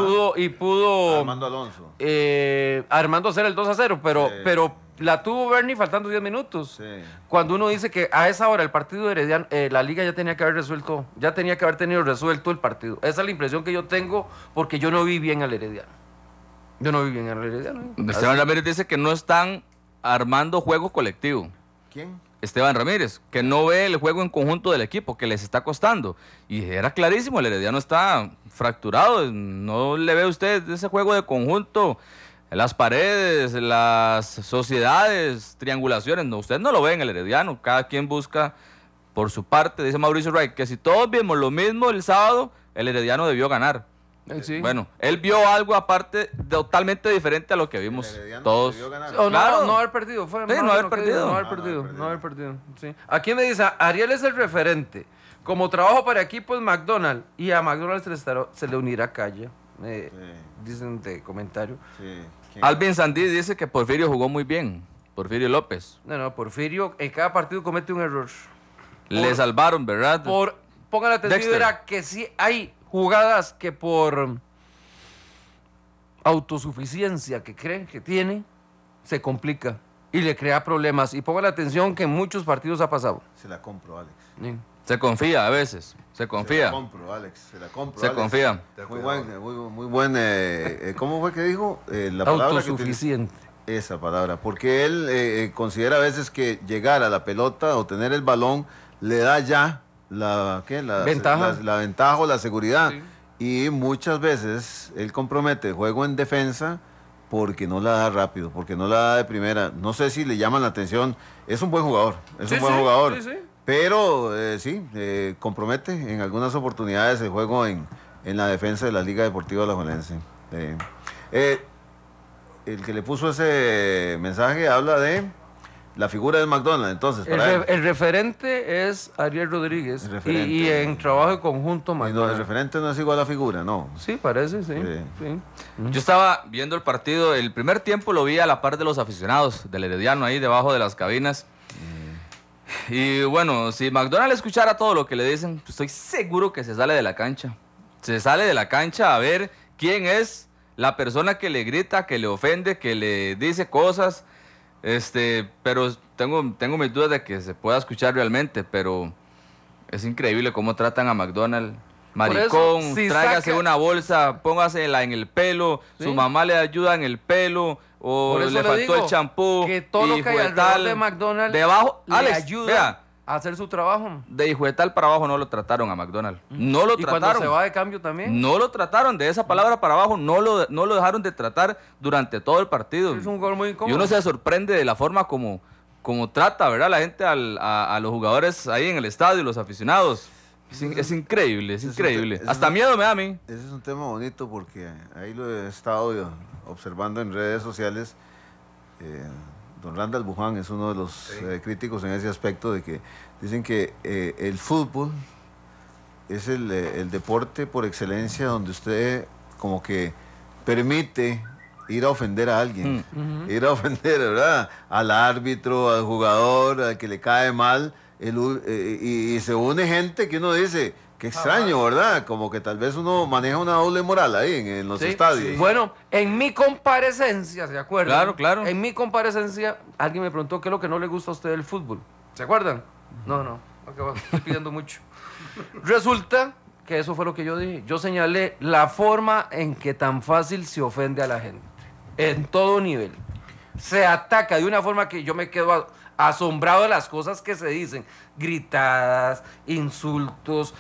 Speaker 4: pudo
Speaker 2: Armando Alonso.
Speaker 4: Armando hacer el 2-0,
Speaker 2: Sí.
Speaker 4: pero la tuvo Bernie faltando 10 minutos.
Speaker 2: Sí.
Speaker 4: Cuando uno dice que a esa hora el partido de Herediano, la liga ya tenía que haber resuelto, ya tenía que haber tenido resuelto el partido. Esa es la impresión que yo tengo, porque yo no vi bien al Herediano. Yo no vi bien al Herediano.
Speaker 5: Esteban Ramírez dice que no están armando juego colectivo.
Speaker 2: ¿Quién?
Speaker 5: Esteban Ramírez, que no ve el juego en conjunto del equipo, que les está costando. Y era clarísimo, el Herediano está fracturado. No le ve usted ese juego de conjunto, las paredes, las sociedades, triangulaciones. No, usted no lo ve en el Herediano. Cada quien busca por su parte. Dice Mauricio Wright que si todos vimos lo mismo el sábado, el Herediano debió ganar.
Speaker 4: Sí.
Speaker 5: Bueno, él vio algo aparte, totalmente diferente a lo que vimos
Speaker 2: El Herediano
Speaker 5: todos.
Speaker 2: debió ganar.
Speaker 4: O
Speaker 5: Claro.
Speaker 4: no haber perdido, fue
Speaker 5: Sí,
Speaker 4: más
Speaker 5: no
Speaker 4: de
Speaker 5: haber
Speaker 4: lo que
Speaker 5: perdido.
Speaker 4: digo, no haber
Speaker 2: Ah,
Speaker 4: perdido,
Speaker 2: no haber
Speaker 4: no haber perdido. Sí. Aquí me dice, Ariel es el referente. Como trabajo para equipos McDonald's, y a McDonald's se le unirá Calle. Dicen de comentario.
Speaker 2: Sí. ¿Quién?
Speaker 5: Alvin Sandí dice que Porfirio jugó muy bien. Porfirio López.
Speaker 4: No, Porfirio en cada partido comete un error.
Speaker 5: Le salvaron, ¿verdad?
Speaker 4: Pongan atención,
Speaker 5: Dexter.
Speaker 4: verá que sí hay jugadas que por autosuficiencia que cree que tiene, se complica y le crea problemas. Y pongan atención que en muchos partidos ha pasado.
Speaker 2: Se la compro, Alex.
Speaker 4: Sí.
Speaker 5: Se confía a veces. Se
Speaker 2: Se la
Speaker 5: confía.
Speaker 2: compro, Alex. Se la compro,
Speaker 5: Se
Speaker 2: Alex.
Speaker 5: confía.
Speaker 2: Muy buen, ¿cómo fue que dijo? La palabra que
Speaker 4: Autosuficiente.
Speaker 2: esa palabra, porque él considera a veces que llegar a la pelota o tener el balón le da ya la
Speaker 4: Ventaja.
Speaker 2: la ventaja o la seguridad.
Speaker 4: Sí.
Speaker 2: Y muchas veces él compromete el juego en defensa porque no la da rápido, porque no la da de primera. No sé si le llaman la atención. Es un buen jugador,
Speaker 4: Sí,
Speaker 2: un buen
Speaker 4: sí,
Speaker 2: jugador.
Speaker 4: sí, sí.
Speaker 2: Pero sí, compromete en algunas oportunidades el juego en la defensa de la Liga Deportiva Alajuelense. El que le puso ese mensaje habla de la figura de McDonald, entonces, para él.
Speaker 4: El referente es Ariel Rodríguez.
Speaker 2: El referente.
Speaker 4: Y en trabajo de conjunto,
Speaker 2: Y no, el
Speaker 4: McDonald.
Speaker 2: referente no es igual a la figura, no.
Speaker 4: Sí, parece, sí.
Speaker 2: Sí.
Speaker 4: Sí.
Speaker 5: Yo estaba viendo el partido, el primer tiempo lo vi a la par de los aficionados del Herediano, ahí debajo de las cabinas. Y bueno, si McDonald escuchara todo lo que le dicen, pues estoy seguro que se sale de la cancha. Se sale de la cancha a ver quién es la persona que le grita, que le ofende, que le dice cosas. Pero tengo mis dudas de que se pueda escuchar realmente, pero es increíble cómo tratan a McDonald. Maricón,
Speaker 4: eso, si
Speaker 5: tráigase
Speaker 4: saca-
Speaker 5: una bolsa, póngasela en el pelo,
Speaker 4: Sí.
Speaker 5: su mamá le ayuda en el pelo, o
Speaker 4: Por eso
Speaker 5: le
Speaker 4: le
Speaker 5: faltó
Speaker 4: digo
Speaker 5: el champú.
Speaker 4: que todo lo que hay
Speaker 5: hijo de
Speaker 4: alrededor
Speaker 5: tal.
Speaker 4: de McDonald's
Speaker 5: Debajo,
Speaker 4: le
Speaker 5: Alex,
Speaker 4: ayuda
Speaker 5: vea,
Speaker 4: a hacer su trabajo.
Speaker 5: de hijo de tal para abajo no lo trataron a McDonald. No lo
Speaker 4: Y cuando
Speaker 5: trataron.
Speaker 4: se va de cambio también.
Speaker 5: No lo trataron, de esa palabra para abajo, no lo dejaron de tratar durante todo el partido.
Speaker 4: Es un gol muy
Speaker 5: Y
Speaker 4: incómodo.
Speaker 5: uno se sorprende de la forma como trata, ¿verdad? La gente a los jugadores ahí en el estadio, los aficionados. Es increíble, es increíble. Hasta miedo me da a mí.
Speaker 2: Ese es un tema bonito porque ahí lo he estado yo observando en redes sociales. Don Randall Buján es uno de los críticos en ese aspecto de que dicen que el fútbol es el deporte por excelencia donde usted como que permite ir a ofender a alguien, ir a ofender, ¿verdad? Al árbitro, al jugador, al que le cae mal, y se une gente que uno dice, qué extraño, ¿verdad? Como que tal vez uno maneja una doble moral ahí en los
Speaker 4: Sí,
Speaker 2: estadios.
Speaker 4: sí. Bueno, en mi comparecencia, ¿se acuerdan?
Speaker 5: Claro, claro.
Speaker 4: En mi comparecencia, alguien me preguntó qué es lo que no le gusta a usted del fútbol. ¿Se acuerdan? No, ok, estoy pidiendo mucho. Resulta que eso fue lo que yo dije. Yo señalé la forma en que tan fácil se ofende a la gente. En todo nivel. Se ataca de una forma que yo me quedo asombrado de las cosas que se dicen. Gritadas, insultos,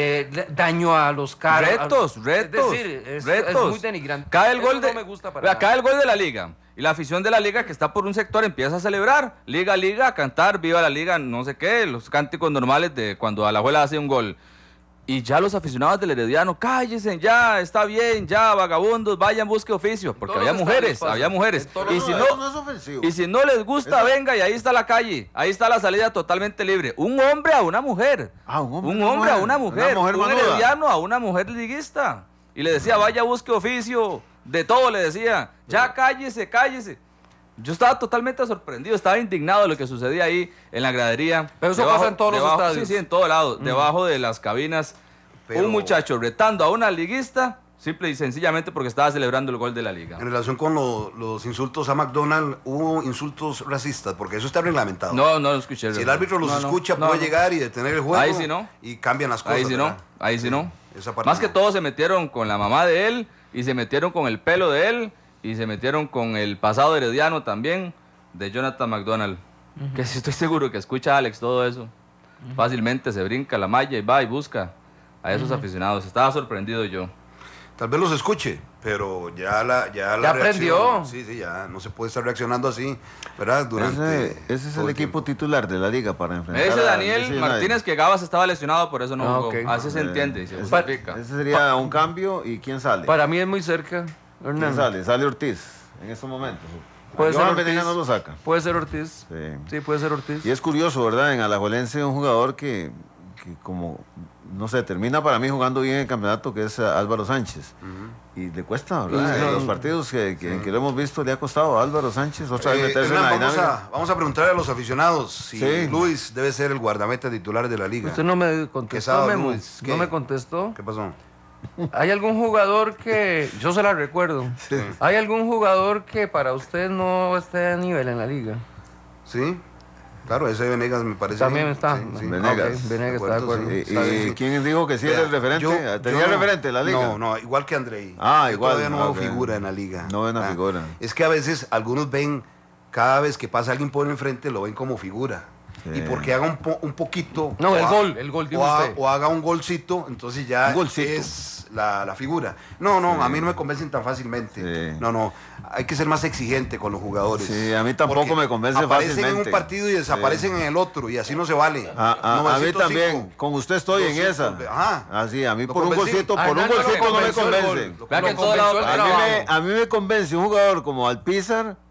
Speaker 4: daño a los carros.
Speaker 5: Retos.
Speaker 4: Es decir, es muy denigrante.
Speaker 5: Cae el
Speaker 4: Eso
Speaker 5: gol
Speaker 4: no me gusta para
Speaker 5: Vea,
Speaker 4: nada.
Speaker 5: cae el gol de la liga. Y la afición de la liga que está por un sector empieza a celebrar. Liga, a cantar, viva la liga, no sé qué, los cánticos normales de cuando Alajuela hace un gol. Y ya los aficionados del Herediano, cállense, ya, está bien, ya, vagabundos, vayan, busque oficio. Porque
Speaker 4: Todos
Speaker 5: había
Speaker 4: los
Speaker 5: mujeres,
Speaker 4: estadios
Speaker 5: había
Speaker 4: pasan.
Speaker 5: mujeres.
Speaker 4: En todos
Speaker 5: Y
Speaker 4: los
Speaker 5: si
Speaker 2: eso
Speaker 5: no,
Speaker 2: no es ofensivo.
Speaker 5: y si no les gusta, venga, y ahí está la calle, ahí está la salida totalmente libre. Un hombre a una mujer.
Speaker 2: Ah, un hombre
Speaker 5: a una mujer.
Speaker 2: Una mujer
Speaker 5: un
Speaker 2: manuda.
Speaker 5: herediano a una mujer liguista. Y le decía, vaya, busque oficio. De todo le decía, ya cállese, cállese. Yo estaba totalmente sorprendido, estaba indignado de lo que sucedía ahí en la gradería.
Speaker 4: Pero eso pasa en todos los estadios.
Speaker 5: Sí, sí, en todos lados. Debajo de las cabinas,
Speaker 3: Pero-
Speaker 5: un muchacho retando a una liguista, simple y sencillamente porque estaba celebrando el gol de la liga.
Speaker 3: En relación con los insultos a McDonald's, hubo insultos racistas, porque eso está reglamentado.
Speaker 5: No lo escuché.
Speaker 3: Si el árbitro los
Speaker 5: No, no,
Speaker 3: escucha,
Speaker 5: no,
Speaker 3: puede
Speaker 5: no.
Speaker 3: llegar y detener el juego.
Speaker 5: Ahí sí no.
Speaker 3: Y cambian las cosas.
Speaker 5: Ahí sí no,
Speaker 3: ¿verdad?
Speaker 5: ahí sí no.
Speaker 3: Esa parte
Speaker 5: Más que
Speaker 3: no.
Speaker 5: todo se metieron con la mamá de él y se metieron con el pelo de él y se metieron con el pasado herediano también de Jonathan McDonald. Que sí estoy seguro que escucha a Alex todo eso. Fácilmente se brinca la malla y va y busca a esos aficionados. Estaba sorprendido yo.
Speaker 3: Tal vez los escuche, pero ya la
Speaker 4: Ya
Speaker 3: reacción-
Speaker 4: aprendió.
Speaker 3: Sí, ya no se puede estar reaccionando así, ¿verdad? Durante
Speaker 2: Ese es
Speaker 3: todo
Speaker 2: el equipo
Speaker 3: tiempo.
Speaker 2: titular de la liga para enfrentar
Speaker 5: Me dice
Speaker 2: a
Speaker 5: Daniel
Speaker 2: DC
Speaker 5: Martínez que Gabas estaba lesionado, por eso no
Speaker 4: Ah,
Speaker 5: jugó.
Speaker 4: ok.
Speaker 5: Así se entiende y se
Speaker 2: Ese-
Speaker 5: justifica.
Speaker 2: Ese sería un cambio. ¿Y quién sale?
Speaker 4: Para mí es muy cerca.
Speaker 2: ¿Quién
Speaker 4: Hernán.
Speaker 2: sale? Sale Ortiz en estos momentos.
Speaker 4: Puede ser
Speaker 2: Johan
Speaker 4: Ortiz.
Speaker 2: Venegas no lo saca.
Speaker 4: Puede ser Ortiz.
Speaker 2: Sí.
Speaker 4: Sí, puede ser Ortiz.
Speaker 2: Y es curioso, ¿verdad? En Alajuelense un jugador que como, no sé, termina para mí jugando bien el campeonato, que es Álvaro Sánchez. Y le cuesta, ¿verdad?
Speaker 4: Sí,
Speaker 2: En los partidos en que lo hemos visto le ha costado a Álvaro Sánchez otra vez meterse
Speaker 3: Hernán,
Speaker 2: en la
Speaker 3: vamos,
Speaker 2: dinámica.
Speaker 3: vamos a preguntarle a los aficionados si
Speaker 2: Sí.
Speaker 3: Luis debe ser el guardameta titular de la liga.
Speaker 4: Usted no me contestó,
Speaker 3: Quesada,
Speaker 4: Memo.
Speaker 3: Luis, ¿qué?
Speaker 4: No me contestó.
Speaker 3: ¿Qué pasó?
Speaker 4: ¿Hay algún jugador que... Yo se la recuerdo. ¿Hay algún jugador que para usted no esté a nivel en la liga?
Speaker 3: Sí, claro, ese Venegas me parece.
Speaker 4: También
Speaker 3: bien.
Speaker 4: está.
Speaker 3: Sí, sí.
Speaker 2: Venegas.
Speaker 4: Ok, Venegas está de acuerdo.
Speaker 3: sí.
Speaker 2: ¿Y
Speaker 3: Está bien, sí.
Speaker 2: quién dijo que sí era
Speaker 3: Vea,
Speaker 2: el referente?
Speaker 3: yo-
Speaker 2: ¿Tenía
Speaker 3: yo-
Speaker 2: referente en la liga?
Speaker 3: No, igual que Andrei.
Speaker 2: Ah,
Speaker 3: Yo
Speaker 2: igual,
Speaker 3: todavía no
Speaker 2: ah,
Speaker 3: veo
Speaker 2: ok.
Speaker 3: figura en la liga.
Speaker 2: No ven a
Speaker 3: Ah,
Speaker 2: figura.
Speaker 3: Es que a veces algunos ven, cada vez que pasa alguien por enfrente, lo ven como figura.
Speaker 2: Sí.
Speaker 3: Y porque haga un poquito.
Speaker 4: No,
Speaker 3: o
Speaker 4: el gol, dijo
Speaker 3: o,
Speaker 4: usted.
Speaker 3: o haga un golcito, entonces ya
Speaker 2: Un golcito.
Speaker 3: es la figura. No, a mí no me convencen tan fácilmente.
Speaker 2: Sí.
Speaker 3: No, hay que ser más exigente con los jugadores.
Speaker 2: Sí, a mí tampoco
Speaker 3: Porque
Speaker 2: me convence
Speaker 3: aparecen
Speaker 2: fácilmente.
Speaker 3: en un partido y desaparecen en el otro, y así no se vale.
Speaker 2: A mí
Speaker 3: 905.
Speaker 2: también, con usted estoy en
Speaker 3: 200,
Speaker 2: esa.
Speaker 3: ajá.
Speaker 2: Así, a mí
Speaker 3: Lo
Speaker 2: por un
Speaker 3: convencí.
Speaker 2: golcito,
Speaker 4: A
Speaker 2: por un
Speaker 4: Hernán no lo
Speaker 2: golcito no me
Speaker 4: convenció el
Speaker 2: convence.
Speaker 4: gol.
Speaker 5: Vea que en
Speaker 4: Lo
Speaker 5: todo lado-
Speaker 4: convenció el
Speaker 2: A mí,
Speaker 4: trabajo.
Speaker 2: a mí me convence un jugador como Alpizar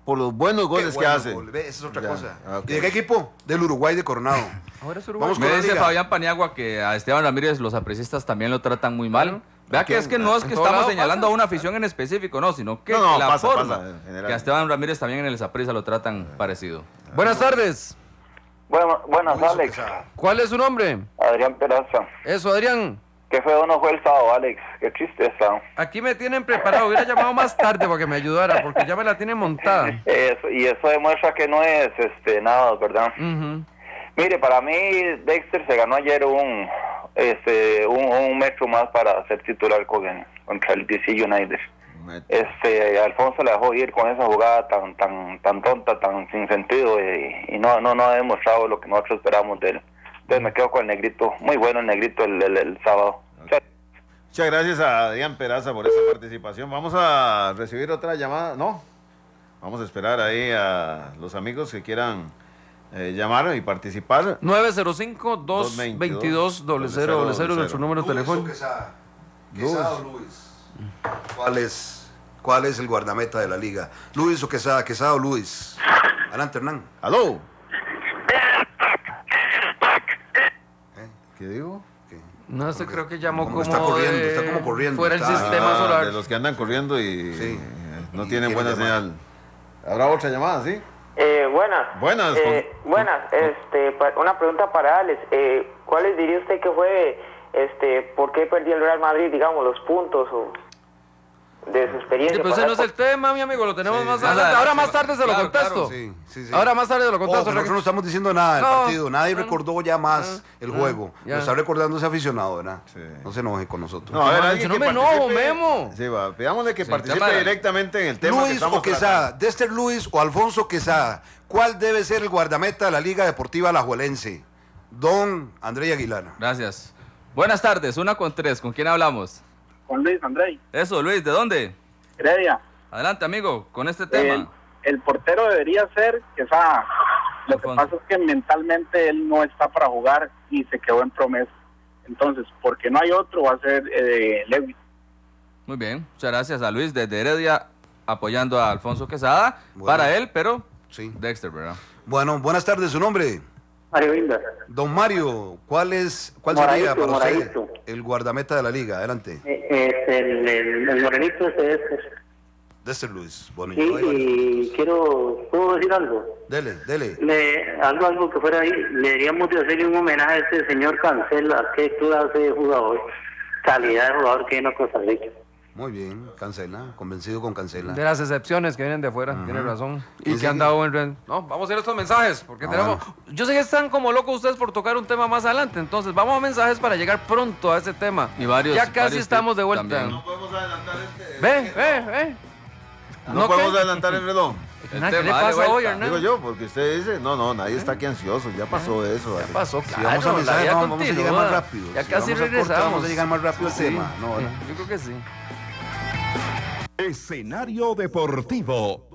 Speaker 2: por los buenos goles
Speaker 3: Qué
Speaker 2: que
Speaker 3: bueno
Speaker 2: hace.
Speaker 3: gol, ve, esa es otra
Speaker 2: Ya,
Speaker 3: cosa.
Speaker 2: ok.
Speaker 3: ¿Y de qué equipo? Del Uruguay de Coronado.
Speaker 4: Ahora es Uruguay.
Speaker 3: Vamos
Speaker 5: Me
Speaker 3: con la
Speaker 5: dice
Speaker 3: liga.
Speaker 5: Fabián Paniagua que a Esteban Ramírez los aprecistas también lo tratan muy mal. Vea que es que no es que
Speaker 4: En todo
Speaker 5: estamos
Speaker 4: lado
Speaker 5: señalando
Speaker 4: pasa.
Speaker 5: a una afición en específico, no, sino que
Speaker 2: No,
Speaker 5: la
Speaker 2: pasa,
Speaker 5: forma
Speaker 2: pasa, en general.
Speaker 5: que a Esteban Ramírez también en el Saprissa lo tratan parecido.
Speaker 4: Buenas tardes.
Speaker 6: Buenas,
Speaker 3: Luis
Speaker 6: Alex.
Speaker 3: Oquezada.
Speaker 4: ¿Cuál es su nombre?
Speaker 6: Adrián Peraza.
Speaker 4: Eso, Adrián.
Speaker 6: Qué feo no fue el sábado, Alex. Qué tristeza.
Speaker 4: Aquí me tienen preparado. Hubiera llamado más tarde para que me ayudara, porque ya me la tienen montada.
Speaker 6: Eso demuestra que no es nada, ¿verdad?
Speaker 4: Ujú.
Speaker 6: Mire, para mí Dexter se ganó ayer un metro más para ser titular contra el DC United. Alfonso le dejó ir con esa jugada tan tonta, tan sin sentido y no ha demostrado lo que nosotros esperamos de él. Entonces me quedo con el negrito, muy bueno el negrito el sábado.
Speaker 2: Muchas gracias a Adrián Peraza por esta participación. Vamos a recibir otra llamada, ¿no? Vamos a esperar ahí a los amigos que quieran llamar y participar.
Speaker 4: 905-222-0000 es nuestro número
Speaker 3: Luis
Speaker 4: telefónico.
Speaker 3: Oquezada. Quesada o Luis. ¿Cuál es el guardameta de la liga? Luis o Quesada, Quesada o Luis. Adelante, Hernán.
Speaker 2: ¡Aló! ¿Qué digo?
Speaker 3: ¿Qué?
Speaker 4: No, este creo que llamó
Speaker 3: Como
Speaker 4: como
Speaker 3: está corriendo,
Speaker 4: de-
Speaker 3: está como corriendo,
Speaker 4: fuera el
Speaker 3: está-
Speaker 4: sistema solar.
Speaker 2: De los que andan corriendo y
Speaker 3: Sí.
Speaker 2: no
Speaker 3: Y
Speaker 2: tienen
Speaker 3: quiere
Speaker 2: buena
Speaker 3: llamar.
Speaker 2: señal. ¿Habrá otra llamada, sí?
Speaker 7: Buenas.
Speaker 2: Buenas,
Speaker 7: Buenas. Una pregunta para Alex. ¿Cuál les diría usted que fue, por qué perdió el Real Madrid, digamos, los puntos o de su experiencia?
Speaker 4: Sí, pero ese
Speaker 7: pasar
Speaker 4: no es
Speaker 7: por-
Speaker 4: el tema, mi amigo, lo tenemos
Speaker 3: Sí,
Speaker 4: más
Speaker 3: sí.
Speaker 4: adelante. Ahora más
Speaker 5: Claro,
Speaker 4: tarde se lo
Speaker 5: claro,
Speaker 4: contesto.
Speaker 3: Sí, sí, sí.
Speaker 4: Ahora más tarde se lo
Speaker 3: Ojo,
Speaker 4: contesto.
Speaker 3: que nosotros no estamos diciendo nada del
Speaker 4: No.
Speaker 3: partido. Nadie
Speaker 4: No.
Speaker 3: recordó ya más el juego.
Speaker 4: ya.
Speaker 3: Lo está recordando ese aficionado, ¿verdad?
Speaker 2: Sí.
Speaker 3: No se enoje con nosotros.
Speaker 2: No, a ver,
Speaker 4: Mano,
Speaker 2: alguien
Speaker 4: yo no
Speaker 2: que
Speaker 4: me enojo,
Speaker 2: participe.
Speaker 4: Memo.
Speaker 2: Sí, va, pidámosle que
Speaker 5: Sí,
Speaker 2: participe
Speaker 5: tema de-
Speaker 2: directamente en el tema que
Speaker 3: Luis
Speaker 2: estamos
Speaker 3: o Quesada, Dexter Luis o Alfonso Quesada, ¿cuál debe ser el guardameta de la Liga Deportiva Alajuelense? Don André Aguilar.
Speaker 5: Gracias. Buenas tardes, 1-3, ¿con quién hablamos?
Speaker 6: Con Luis Andrei.
Speaker 5: Eso, Luis, ¿de dónde?
Speaker 6: Heredia.
Speaker 5: Adelante, amigo, con este tema.
Speaker 6: El portero debería ser Quesada. Lo que
Speaker 5: Alfonso.
Speaker 6: pasa es que mentalmente él no está para jugar y se quedó en promesa. Entonces, porque no hay otro, va a ser Lewis.
Speaker 5: Muy bien, muchas gracias a Luis desde Heredia apoyando a Alfonso Quesada.
Speaker 3: Bueno.
Speaker 5: Para él, pero
Speaker 3: Sí.
Speaker 5: Dexter, ¿verdad?
Speaker 3: Bueno, buenas tardes, su nombre.
Speaker 7: Mario Inda.
Speaker 3: Don Mario, ¿cuál sería
Speaker 7: Moradito,
Speaker 3: para usted
Speaker 7: Moradito.
Speaker 3: el guardameta de la liga? Adelante.
Speaker 7: El morenito ese es.
Speaker 3: Dexter Luis. Bueno,
Speaker 7: Sí,
Speaker 3: hay varios.
Speaker 7: y ¿puedo decir algo?
Speaker 3: Dele.
Speaker 7: Algo que fuera ahí, le deberíamos de hacerle un homenaje a este señor Cancela, qué clase de jugador, calidad de jugador que hay en Costa Rica.
Speaker 3: Muy bien, Cancela, convencido con Cancela.
Speaker 4: De las excepciones que vienen de afuera, tiene razón. Y
Speaker 3: Sí,
Speaker 4: que han
Speaker 3: sí.
Speaker 4: dado en red. No, vamos a ir a estos mensajes, porque tenemos... Yo sé que están como locos ustedes por tocar un tema más adelante, entonces vamos a mensajes para llegar pronto a ese tema.
Speaker 5: Y varios-
Speaker 4: ya casi
Speaker 5: varios
Speaker 4: estamos de
Speaker 5: tips
Speaker 4: vuelta.
Speaker 5: también.
Speaker 2: podemos adelantar
Speaker 4: Ve.
Speaker 2: No podemos adelantar el reloj.
Speaker 5: El
Speaker 4: ¿Qué le
Speaker 5: tema, dale
Speaker 4: pasa
Speaker 5: vuelta.
Speaker 4: hoy, Hernán?
Speaker 2: Digo yo, porque usted dice, no, nadie está aquí ansioso, ya pasó eso.
Speaker 4: Ya pasó,
Speaker 3: Si
Speaker 4: claro.
Speaker 3: vamos a
Speaker 4: la
Speaker 3: mensajes,
Speaker 4: vida
Speaker 3: no, vamos a llegar
Speaker 4: continúa.
Speaker 3: más rápido.
Speaker 4: Ya
Speaker 3: Si
Speaker 4: casi
Speaker 3: vamos a corte,
Speaker 4: regresamos.
Speaker 3: vamos a llegar más rápido al
Speaker 4: Sí,
Speaker 3: tema, ¿no?
Speaker 4: yo creo que sí.
Speaker 1: Escenario deportivo.